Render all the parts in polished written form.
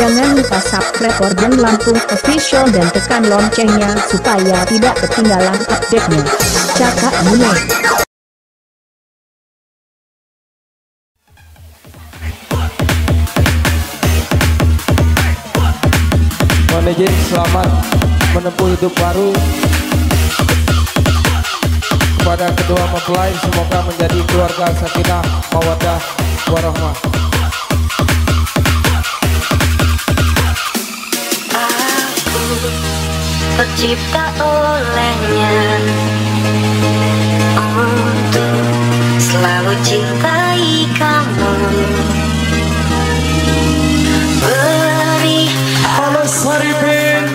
Jangan lupa subscribe Organ Lampung Official dan tekan loncengnya supaya tidak ketinggalan update-nya. Cakak Mune. Mohon izin selamat menempuh hidup baru kepada kedua mempelai, semoga menjadi keluarga sakinah mawaddah warahmah. Tercipta olehnya untuk selalu cintai kamu. Beri Halo Saripin,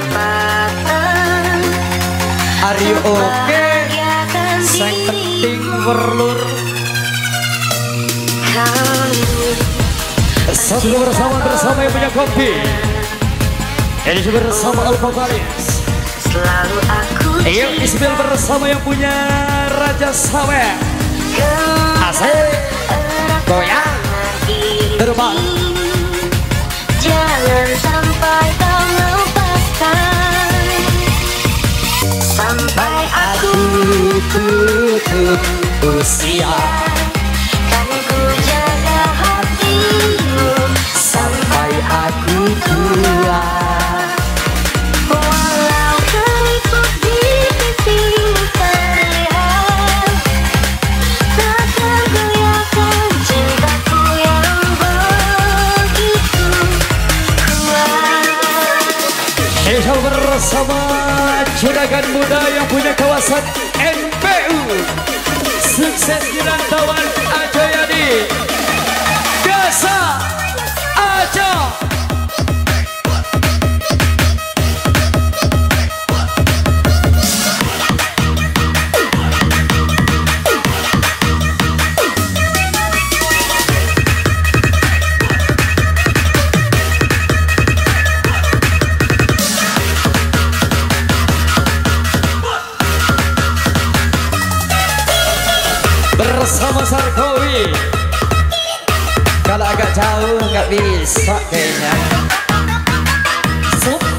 are you okay? Yang penting berlur. Satu bersama yang punya kopi. Ini juga bersama Alphabaris. Selalu aku Ayo Ismail bersama yang punya Raja Sawer. Asik goyang terbang. Jangan sampai kau lepaskan sampai aku tutup usia. Kan ku jaga hatimu Sampai aku tua. walau keriput di pipimu terlihat, takkan goyahkan cintaku yang begitu kuat. Insya bersama juragan muda yang punya kawasan NPU. Sukses di rantauan Ajo Yadi. Biasa Ajo. Bersama Sarkowi. Kalau agak jauh nggak bisa kayaknya. Sup.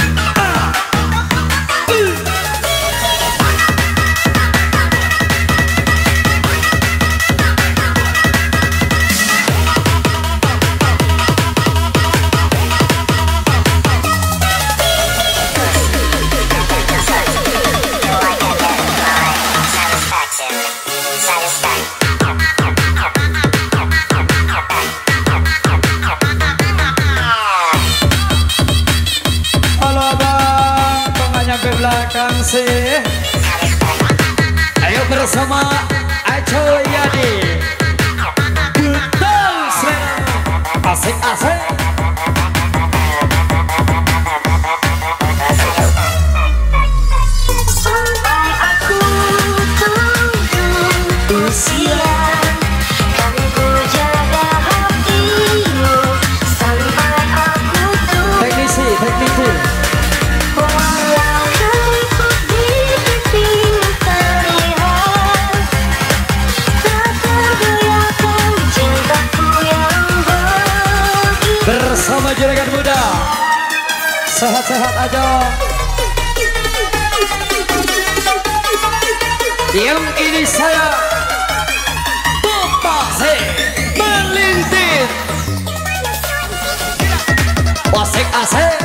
Halo abang, tengah nyampe belakang sih. Ayo bersama Ajo Yadi. Betul sih. Asik-asik. Sampai aku tutup usia, kan ku jaga hatimu sampai aku tua. Teknisi. Walau keriput di pipimu terlihat, takkan goyahkan cintaku yang begitu. Bersama juragan muda. Sehat-sehat aja. Diam ini saya Bupase melintir. Asik-asik.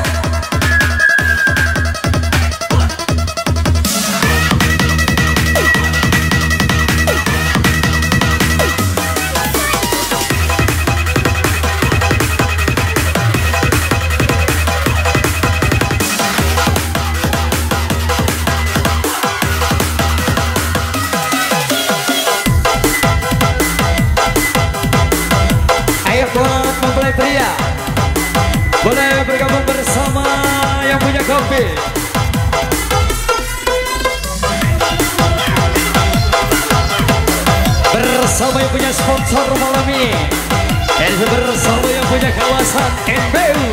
Ayo buat mempelai pria, boleh bergabung bersama yang punya kopi. Bersama yang punya sponsor malam ini, dan bersama yang punya kawasan NPU.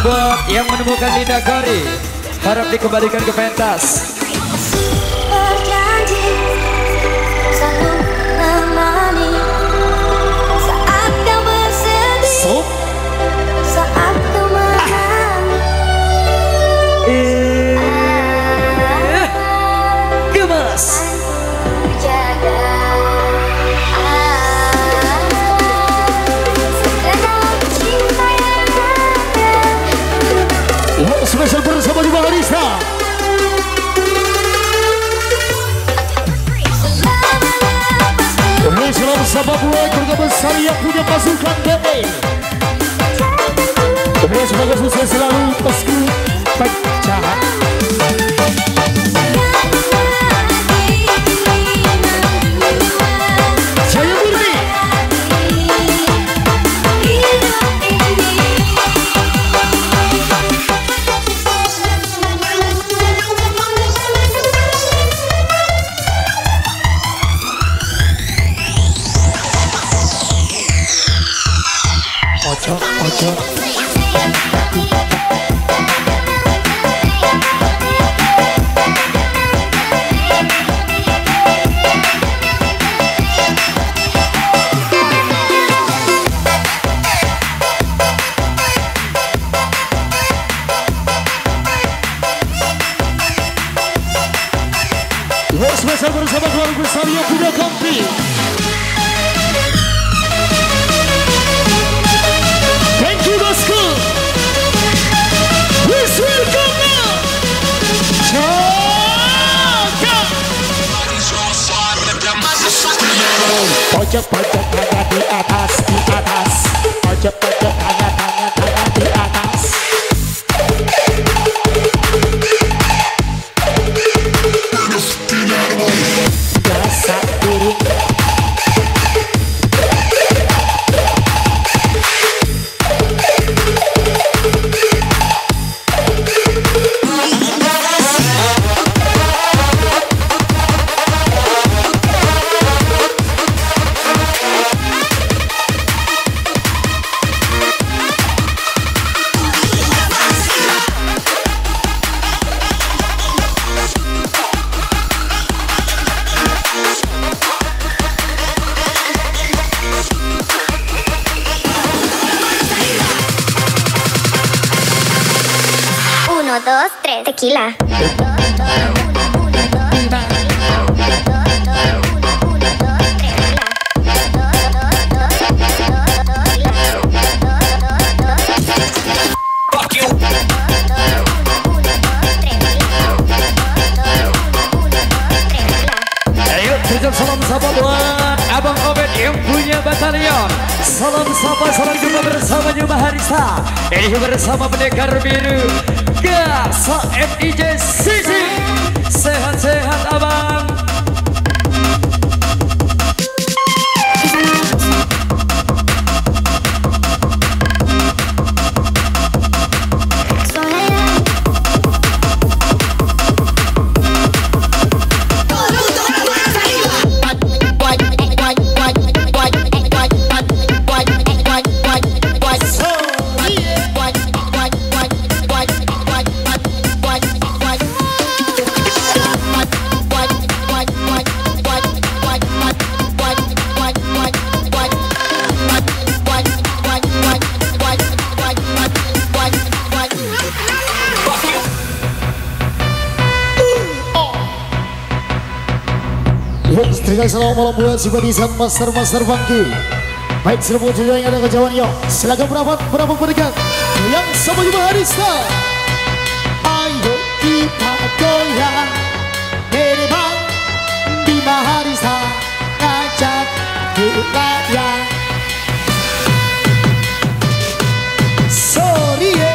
buat yang menemukan Linda Gori, harap dikembalikan ke pentas. Berjanji selalu menemani saat kau bersedih, saat kau menangis. Gemas. Jaga segala cinta yang ada. Spesial bersama Juma Harista. Selamat sahabat buat keluarga besar yang punya pasukan DE. Semoga sukses selalu meski pecahan. Jaya Murni. Ojo. Spesial bersama keluarga besar yang punya kampi. Thank you, bosku. Please welcome now. Pojok-pojok tangan di atas, di atas. Pojok-pojok tangan di atas. Dasar diri. Uno, dos, tres, tequila. Ayo, salam sapa buat Abang Obed yang punya batalion. Salam sapa, salam jumpa bersama Juma Harista. Ini bersama pendekar biru Gasa FIJ Sisi. Sehat-sehat abang. Terima selamat malam buat simpatisan master funky. Baik seluruh juga yang ada kejauhan yuk. Silakan berapa pendekat yang sama Juma Harista. Ayo kita goyang Bang Juma Harista ngajak kita ya. Sorry ya.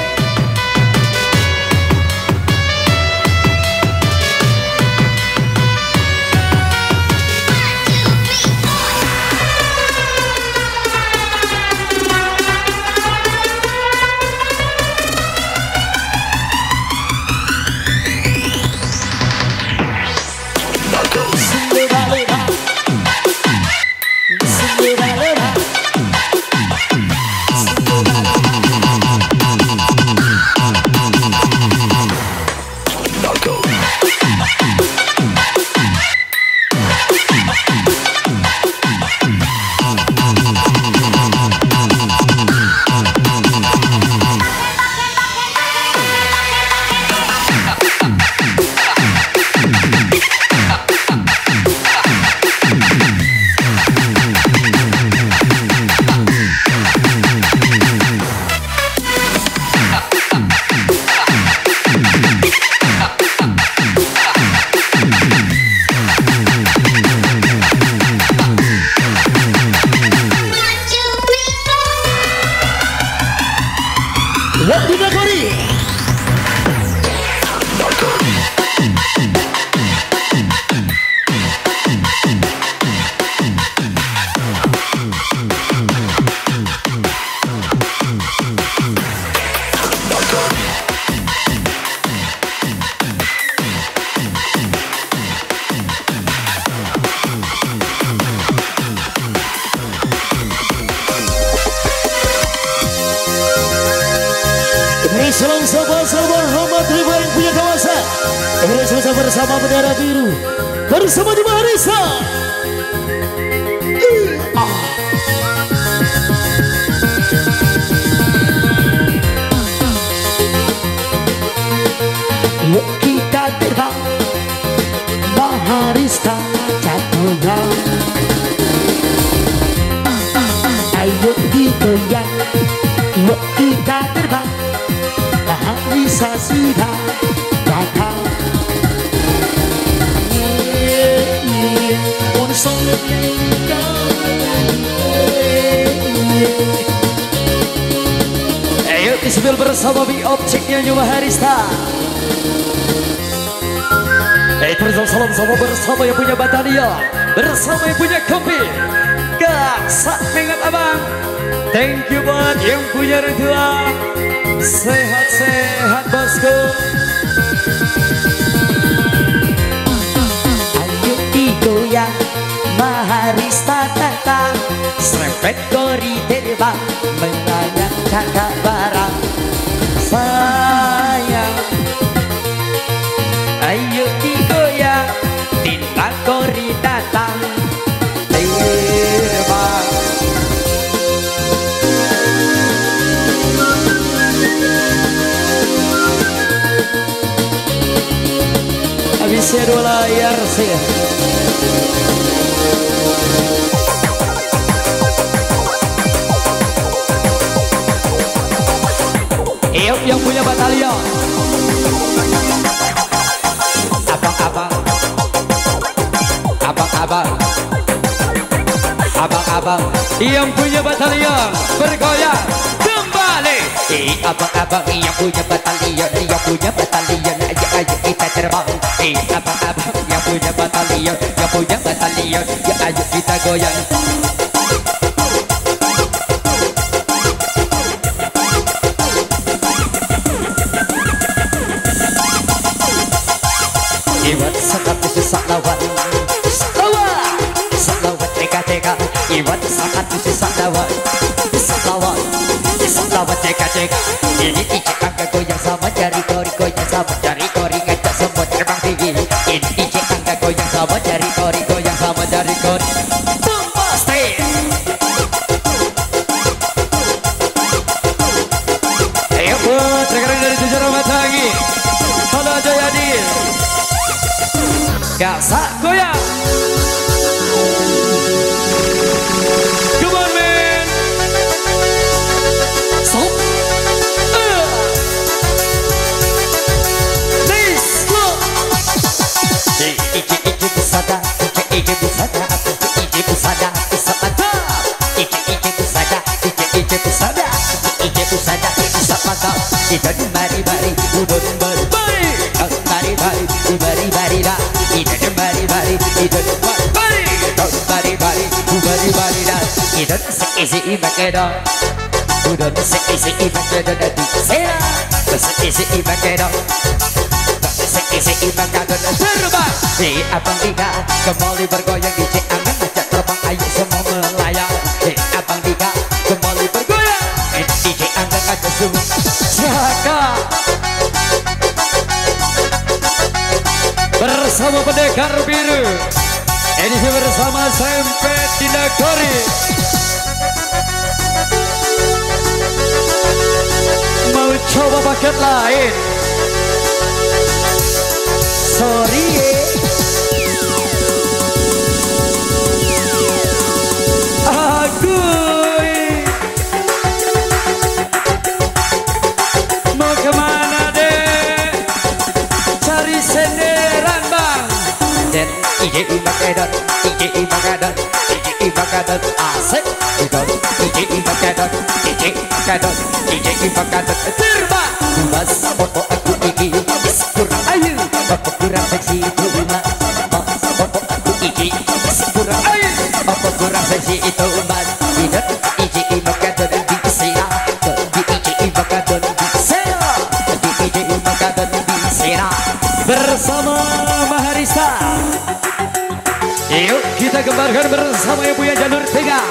Selalu sahabat-sahabat Rahmat Riba yang punya kawasan. Bersama bersama bendera biru, bersama di Marisa. Yuk kita terbang, Maharista jatuhnya. Ayo digoyang, yuk kita terbang, Maharista sudah datang. Ayo disambil bersama di objeknya New Maharista. Terus salam sama bersama yang punya batalion, bersama yang punya kopi. Sak ingat abang. Thank you buat yang punya orang tua. Sehat-sehat bosku. Ayo digoyang, Maharista datang, serempet gori terbang, melayang kakak barang. Sayang, ayo digoyang, bintang gori datang, terbang. Habisnya 2 layar sih. Eop yang punya batalion. Abang-abang, abang-abang, abang-abang Yang punya batalion bergoyang kembali. abang-abang yang punya batalion, yang punya batalion, ayo kita terbang. Abang-abang yang punya batalion, yang punya batalion, ya ayo kita goyang. Iwan sangat susah lawan, lawan teka-teka. Iwan sangat susah lawan, lawan teka-teka. Ini DJ angka goyang sama jari kori, goyang sama jari kori, ngajak semua terbang tinggi. Ini DJ angka goyang sama jari kori, goyang sama jari kori. Bombastic. Ayo buat rekan dari Jajaran Matangi. Halo Jayadin. Gasak goyang. Come on man. Stop. Let's go. Ije busada, ije busada, ije busada, busada. Ije busada, ije busada, ije busada, busada. Ije mari-mari, udon mari-mari, mari-mari, mari-mari da. Ije mari-mari, ije mari-mari, mari-mari, mari-mari da. Ije seisi ibakedo, udon seisi ibakedo da di sera, seisi ibakedo. Seisi ibakedo da terbang. Abang Dika kembali bergoyang, DJ Angga ngajak terbang, ayo semua melayang. Abang Dika kembali bergoyang, DJ Angga ngajak semua Jaka bersama pendekar biru. Edisi bersama Sempet Dinagori. Mau coba paket lain? Sorry Agui. Mau kemana deh? Cari senderan bang. dan DJ Ibakedon, DJ Ibakedon, DJ Ibakedon, asik. DJ Ibakedon, DJ Ibakedon, DJ Ibakedon, terbang. Bas foto aku iki, kurang ayu, foto kurang seksi itu mas. Foto aku iki, kurang ayu, foto kurang seksi itu mas. DJ Ibakedon di sera, DJ Ibakedon di sera, DJ Ibakedon di sera. Bersama Maharista. Yuk kita gembarkan bersama yang punya jalur 3.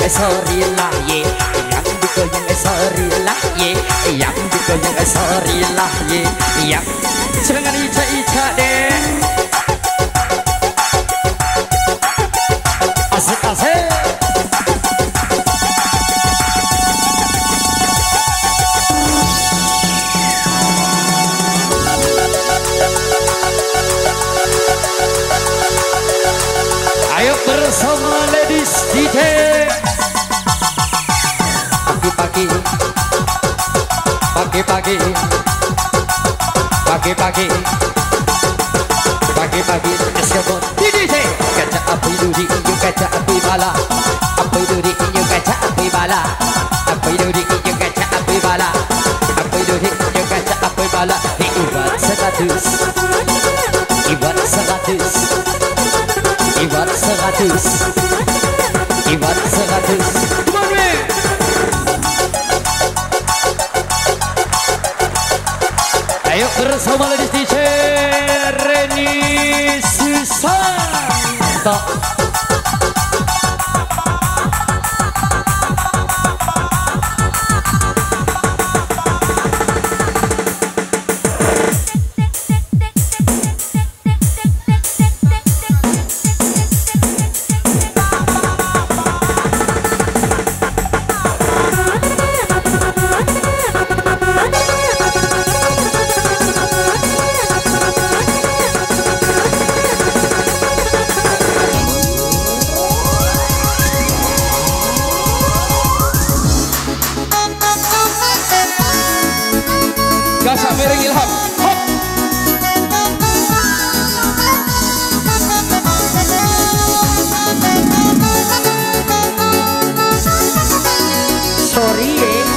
sorry lah ye, yang digoyang sorry lah ye, yang digoyang sorry lah ye, yang jangan ica-ica deh. Asik-asik. Ayo bersama ladies DJ. Pagi-pagi, pagi-pagi, pagi-pagi, pagi-pagi, escapon DJ. Kaca api duri, you kaca api bala, api duri, you kaca api bala, api duri, you kaca api bala, api duri, you kaca api bala. Iwan 100, Iwan 100, Iwan 100, Iwan 100. Ayo bersama ladies DJ Reni Susanto. Gasak miring Ilham. Hop. Sorry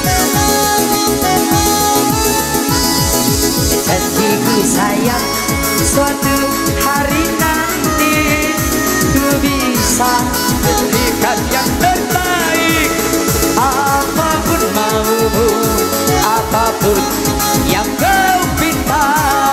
janjiku sayang, suatu hari nanti ku bisa Berikan yang terbaik. apapun maumu, apapun yang kau minta.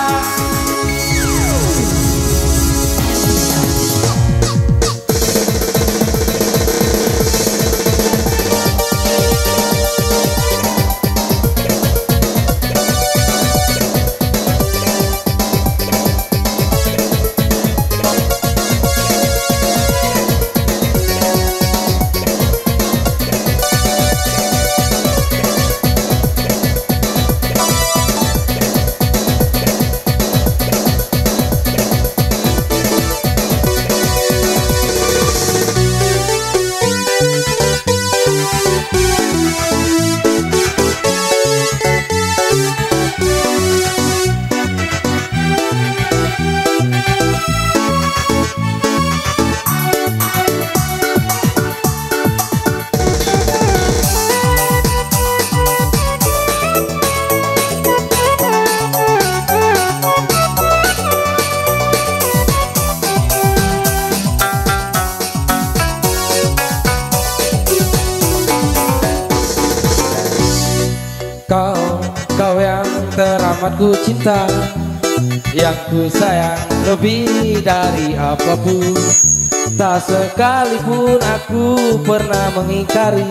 Kau yang teramat ku cinta, yang ku sayang lebih dari apapun. Tak sekalipun aku pernah mengingkari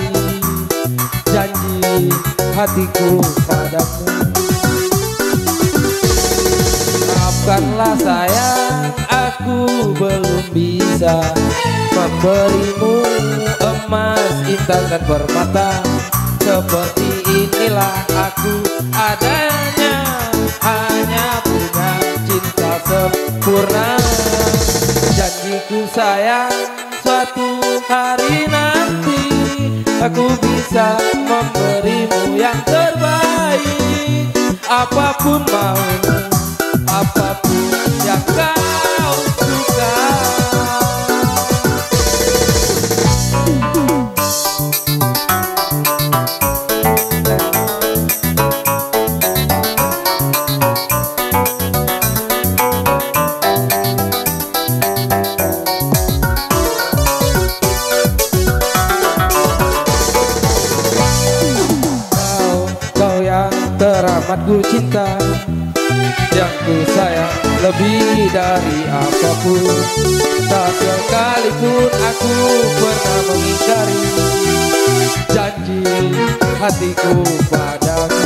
janji hatiku padamu. Maafkanlah sayang, aku belum bisa memberimu emas, intan dan permata. Seperti inilah aku adanya, hanya punya cinta sempurna. Janjiku sayang, suatu hari nanti aku bisa memberimu yang terbaik. Apapun maumu, apapun yang kau suka. Teramat ku cinta, yang ku sayang lebih dari apapun. Tak sekalipun aku pernah mengingkari hatiku padamu.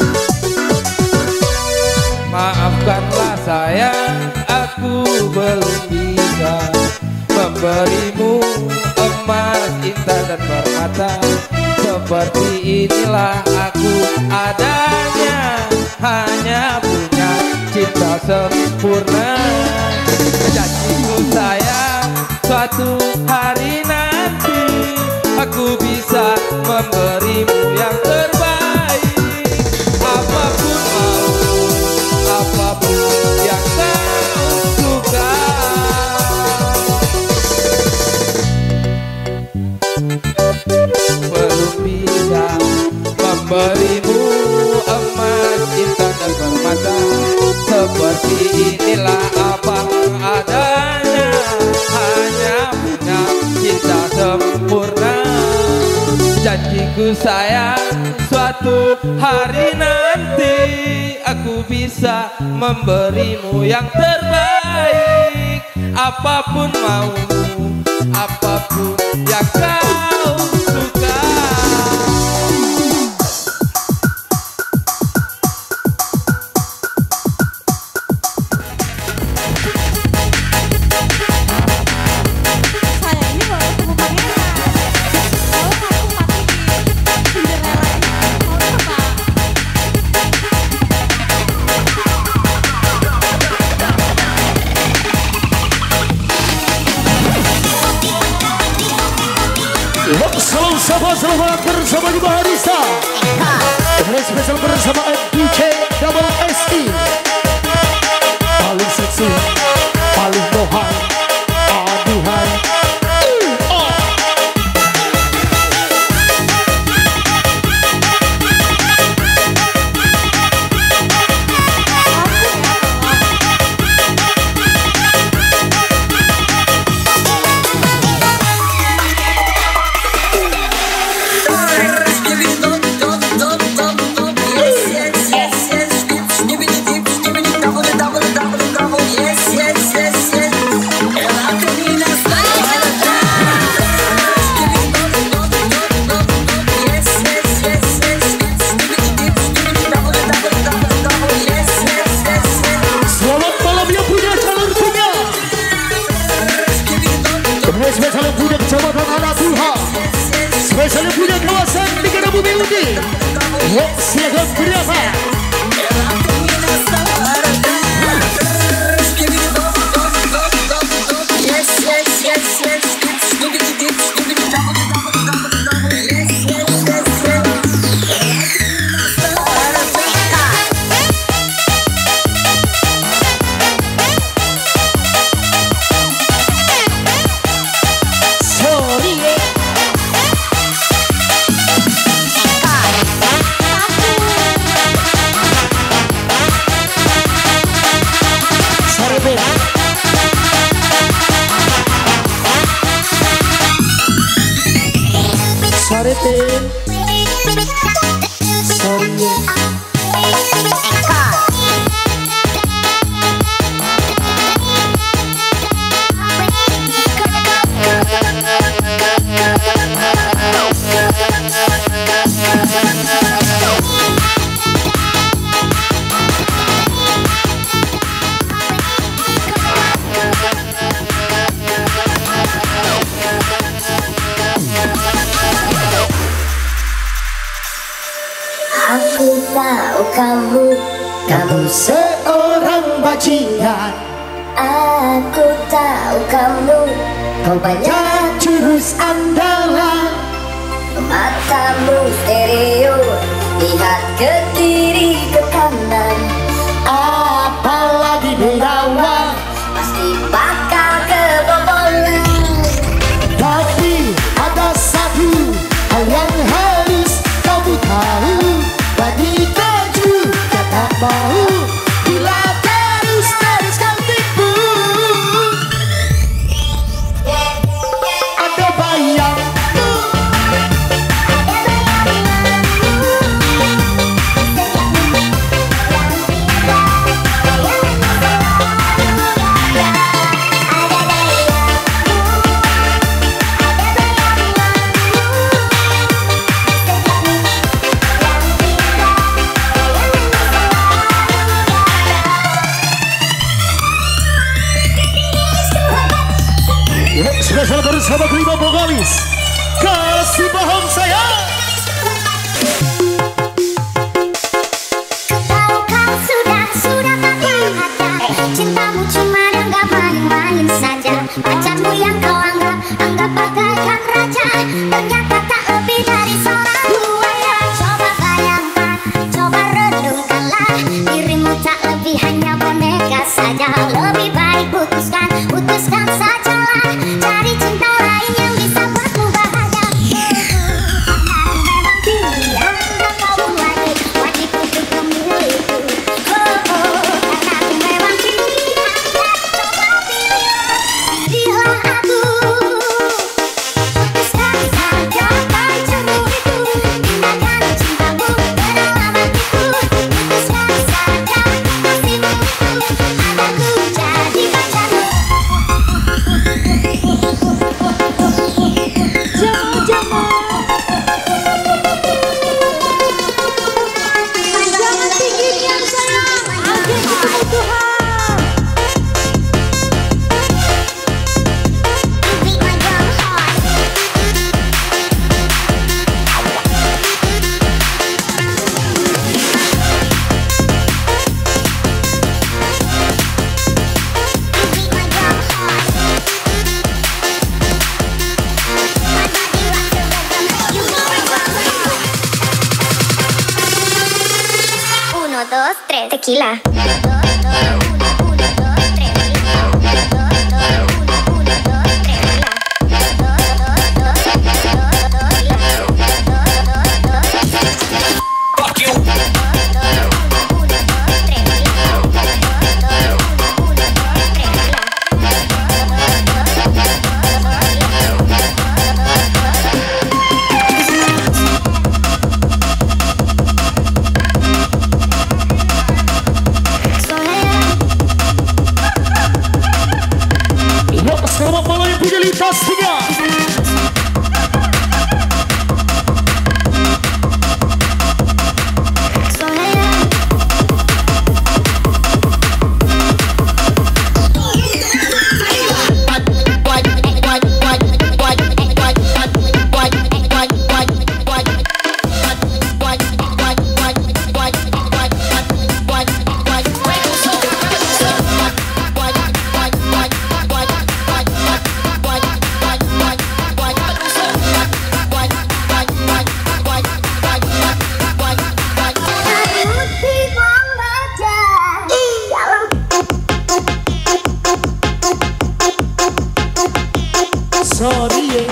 Maafkanlah sayang, aku belum bisa memberimu emas, intan dan permata. Seperti inilah aku adanya, hanya punya cinta sempurna. Janjiku sayang, suatu hari nanti aku bisa memberimu yang terbaik. Apapun mau, apapun yang kau suka. Belum bisa memberimu emas, intan dan permata. Seperti inilah apa adanya, hanya punya cinta sempurna. Janjiku sayang, suatu hari nanti aku bisa memberimu yang terbaik. Apapun maumu, apapun yang kau suka. Salam sahabat bersama di Baharista. Spesial bersama DJ Double SE. Paling seksi, paling bohong, aduhan. Spesial punya Kecamatan Anak Tuhan, spesial punya kawasan Negara Bumi Undi. Silakan berapa? Aku tahu kamu seorang bajingan. Aku tahu kau banyak jurus andalan. matamu stereo, lihat ke kiri ke kanan, Apalagi berawang, pasti bakal kebobolan. tapi ada satu hal yang harus kamu tahu. Bagi baju kata mau, bila terus kau tipu. Ada bayang bersama kelima vokalis. Kasih paham saya. Kau sudah tak ada. Cintamu cuma anggap main-main saja. Pacarmu yang kau anggap bagaikan raja, ternyata tak lebih dari seorang buaya. Coba bayangkan, coba renungkanlah, dirimu tak lebih hanya boneka saja. Lebih baik putuskan sajalah, cari cinta lain yang bisa buatmu bahagia. Memang pilihan tak kau lagi, wajib untuk memilihku. Karena aku memang pilihan, coba pilihlah aku. Putuskan saja pacarmu itu, tinggalkan cintamu dalam hatiku. Putuskan saja kasihmu itu, agar ku jadi pacarmu. Jangan tingginya sayang, akhir ketemu Tuhan. Beat my drum hard. Beat my drum hard. My body rocks the rhythm, you know I rock hard. 1, 2, 3, tequila. 1, 2, 3, tequila. 1, 2, 3, tequila. Fuck you. Selamat malam yang punya lintas tiga. Sorry ya.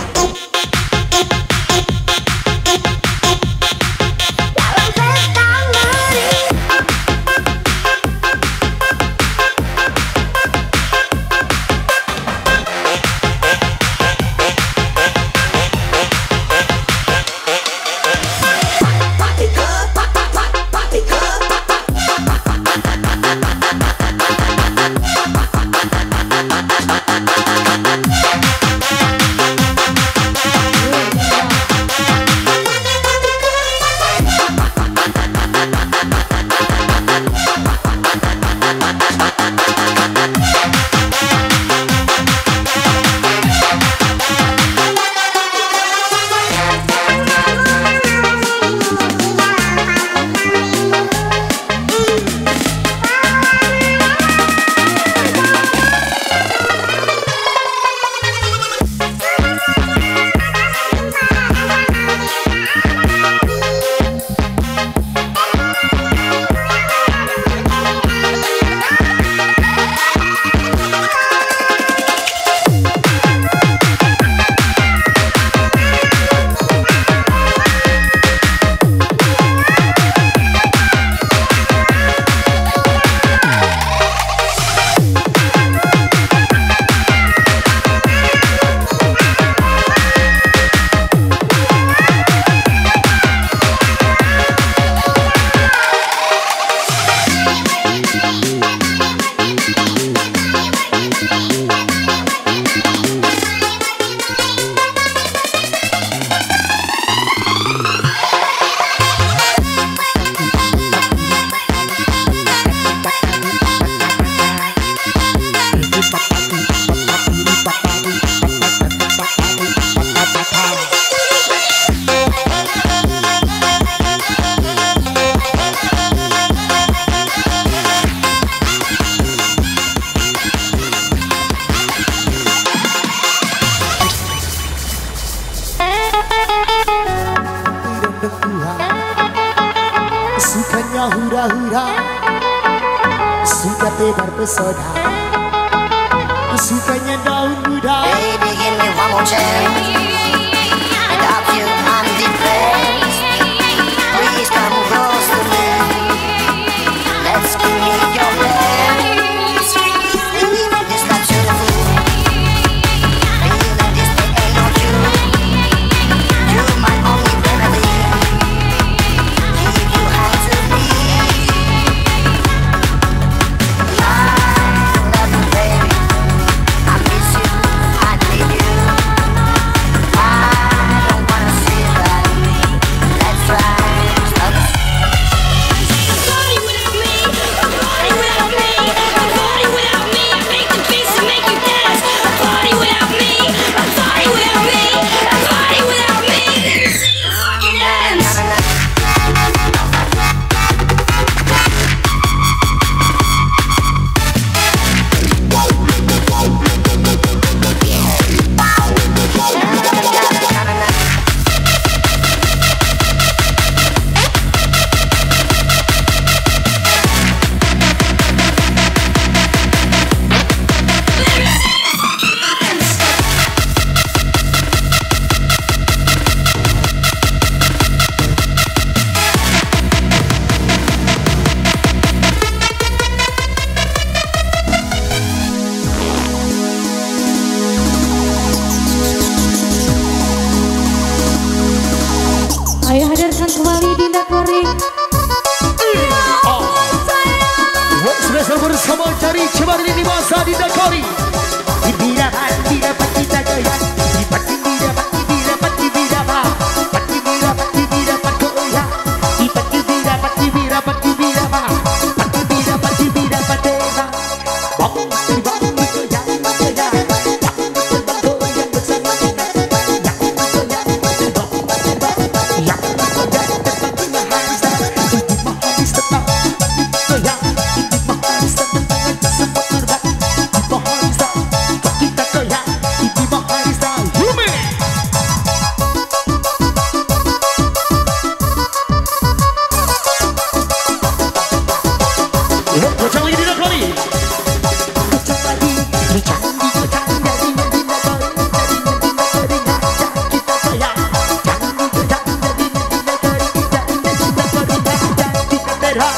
terpesona. Sukanya daun muda. Baby, give me one more chance. Without you, I'm depressed. Please come close to me. Let's give me your best. Feeling this not beautiful. Feeling this that ain't no you. You're my only remedy. Keep you high to me. I love you, baby. I miss you. I need you. I don't wanna see that. Let's try. Party without me, a party without me, a party without me. I make the beats to make you dance. A party without me, a party without me, a party without me. See you fucking dance. Ayo hadirkan kembali Dinda Kori. Spesial bersama dari Cemar ini masa Dinda Kori. Bira bira pati tagaya. Pati bira pati bira ba. Pati bira pakoya. Pati bira ba. Pati bira patena. Bang bang goyang goyang. Bang goyang bersama kita. Yang goyang tetap mahasiswa. Mahasiswa. Goyang. Mahasiswa tetap sempat terbang. Mahasiswa. Kita goyang. Mahasiswa. Hume. Gocang lagi Dinda Kori. Gocang lagi. Gocang dari Dinda Kori. Kita goyang. Gocang dari Dinda Kori. Kita berak.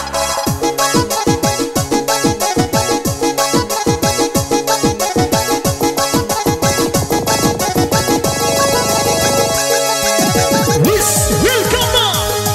Miss Wilkama.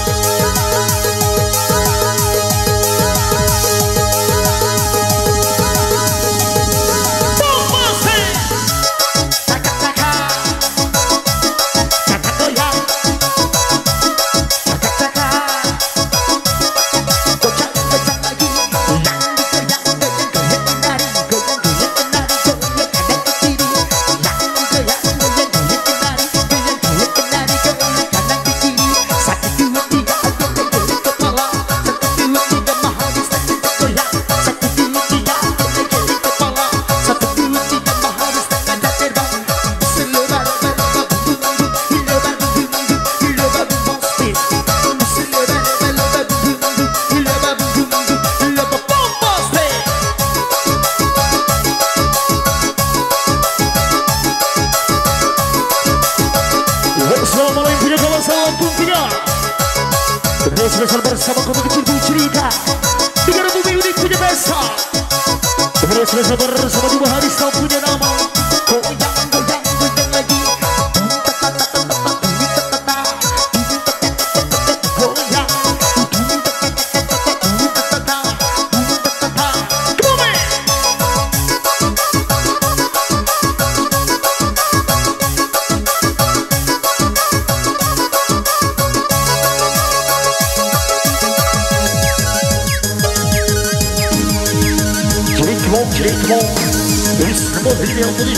Assalamualaikum warahmatullahi wabarakatuh. Terus spesial bersama kota kecil cerita negara bumi unik punya pesta. Terus spesial bersama dua hari sang punya nama. Goyang goyang goyang lagi. Goyang. Come on, this is the video for the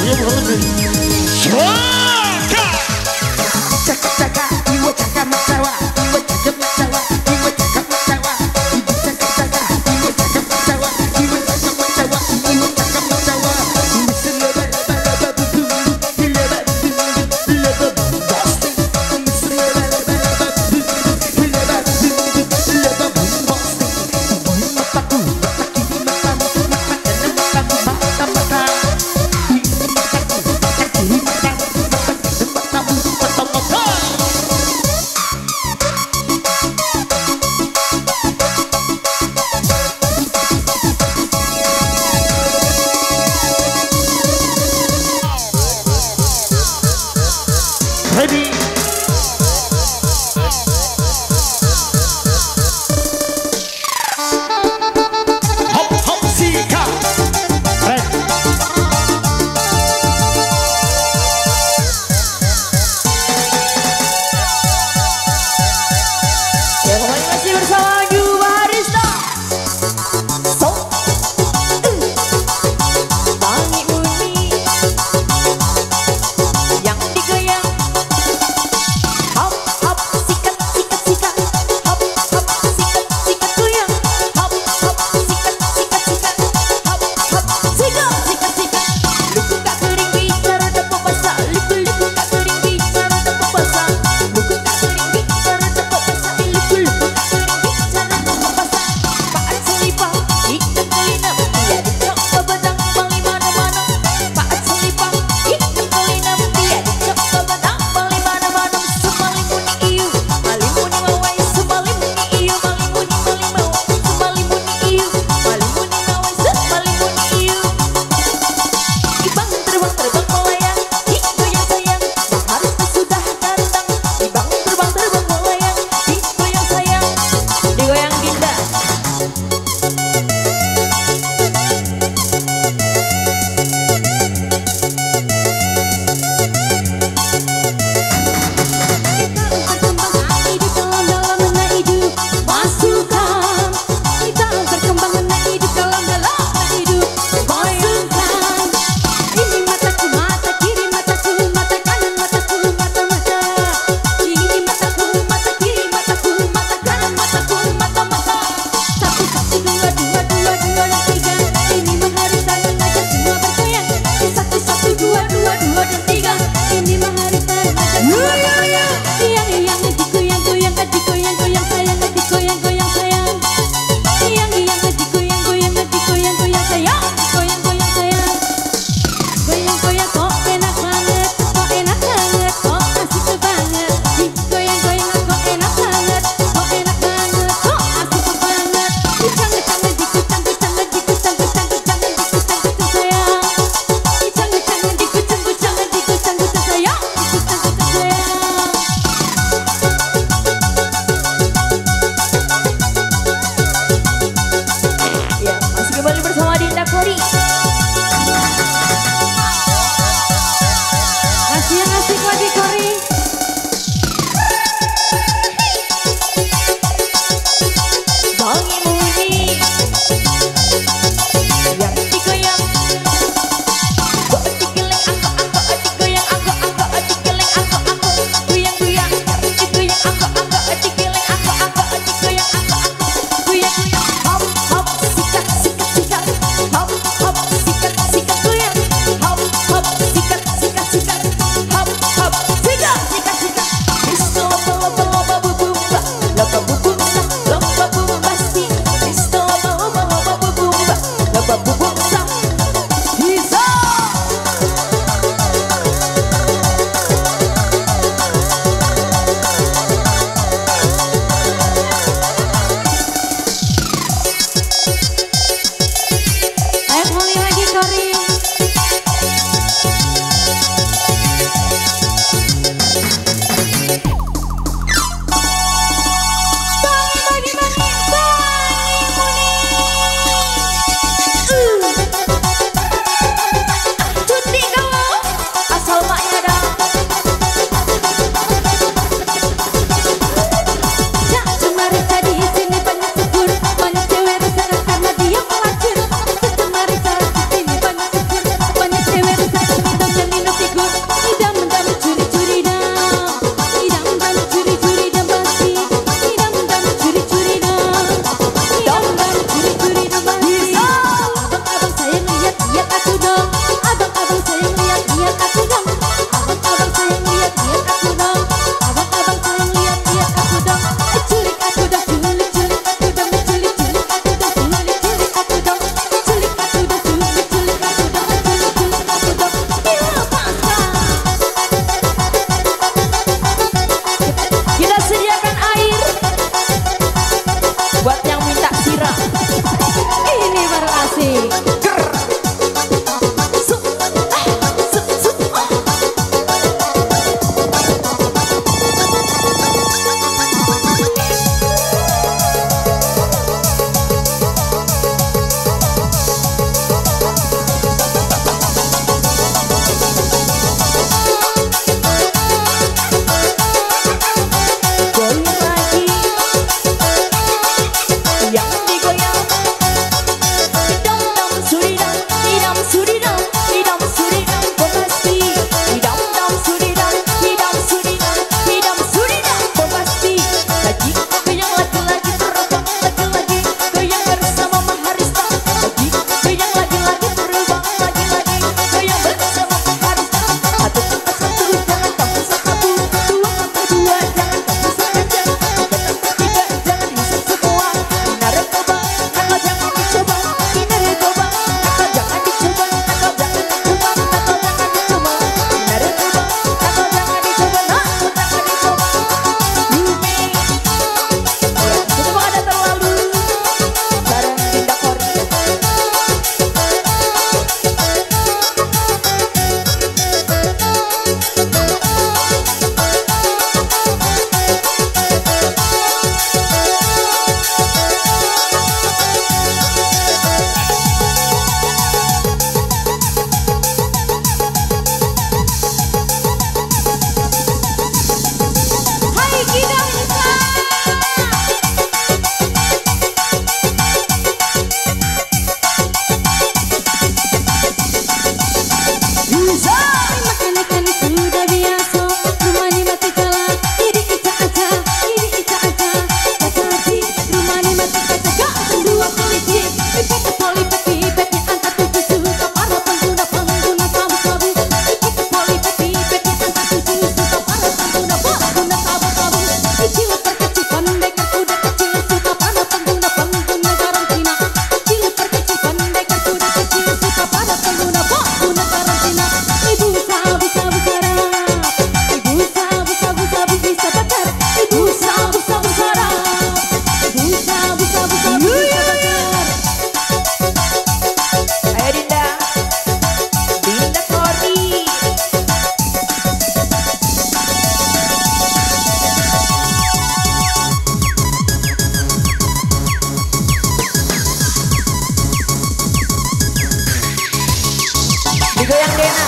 Goyang Dena.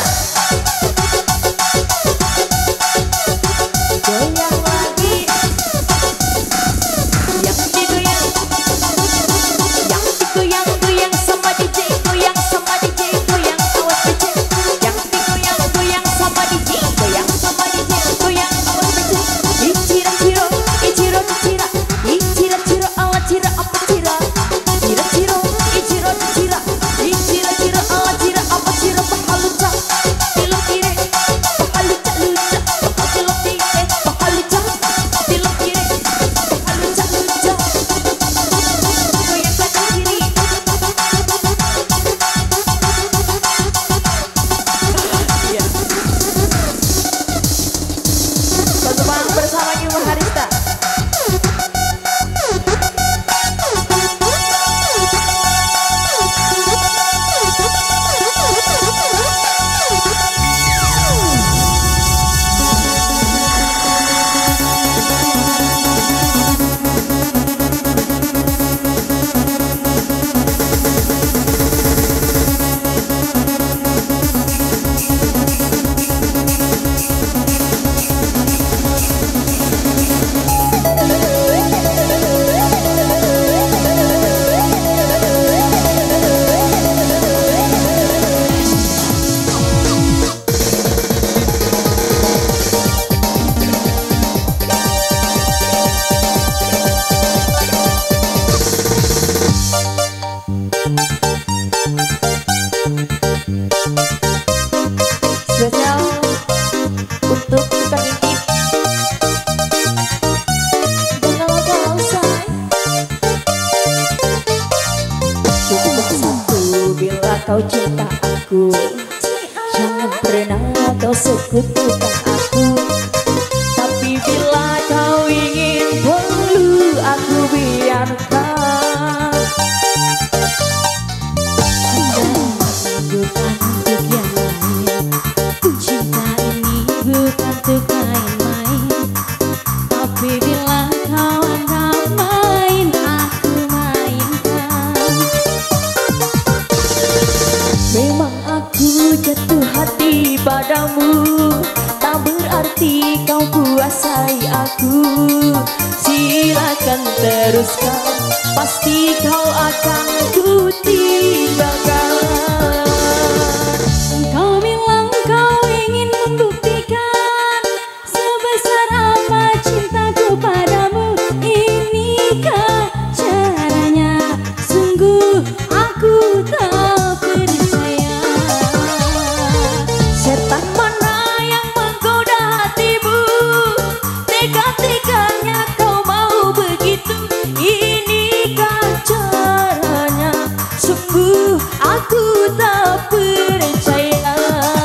Goyang lagi. Yang digoyang. Yang digoyang-goyang sama DJ. Goyang sama DJ. Goyang awas DJ. Yang digoyang-goyang sama DJ. Goyang sama DJ. Goyang awas DJ. Icira-ciro, iciro-cira. Icira-ciro ala cira apa cira. Cira-ciro, iciro-cira. Icira-ciro ala cira apa cira. Pahaluca, tilok kiri. Pahaluca-luca. Pahalok kiri. Pahaluca, tilok kiri. Pahaluca-luca. Goyang kanan kiri. Ya. Satu bareng bersama Yuma Harista. Spesial untuk tukang intip. Jangan lupa usai. Cukup satu bila kau cinta aku. Jangan pernah kau sekutukan aku. Tapi bila kau ingin perlu aku biarkan. Bukan untuk yang lain. Cinta ini bukan untuk main-main. Tapi bila kau anggap main, aku mainkan. Memang aku jatuh hati padamu. Tak berarti kau kuasai aku. Silakan teruskan. Pasti kau akan ku tinggalkan. Kau bilang kau ingin membuktikan sebesar apa cintaku padamu. Inikah caranya? Sungguh aku tak percaya. Setan mana yang menggoda hatimu? Tega-teganya kau mau begitu. Inikah caranya? Sungguh aku tak percaya.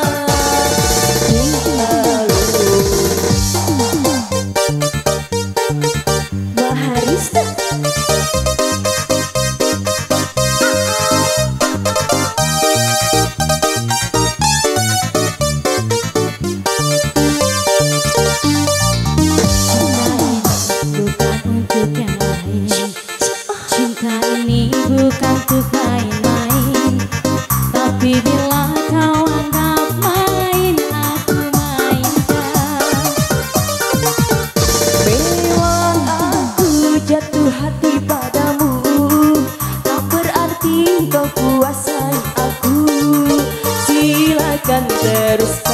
Maharista. Bukan untuk yang lain. Cinta ini bukan untuk main-main. Tapi bila kau anggap main, aku mainkan. Memang aku jatuh hati padamu. Tak berarti kau kuasai aku. Silakan terus.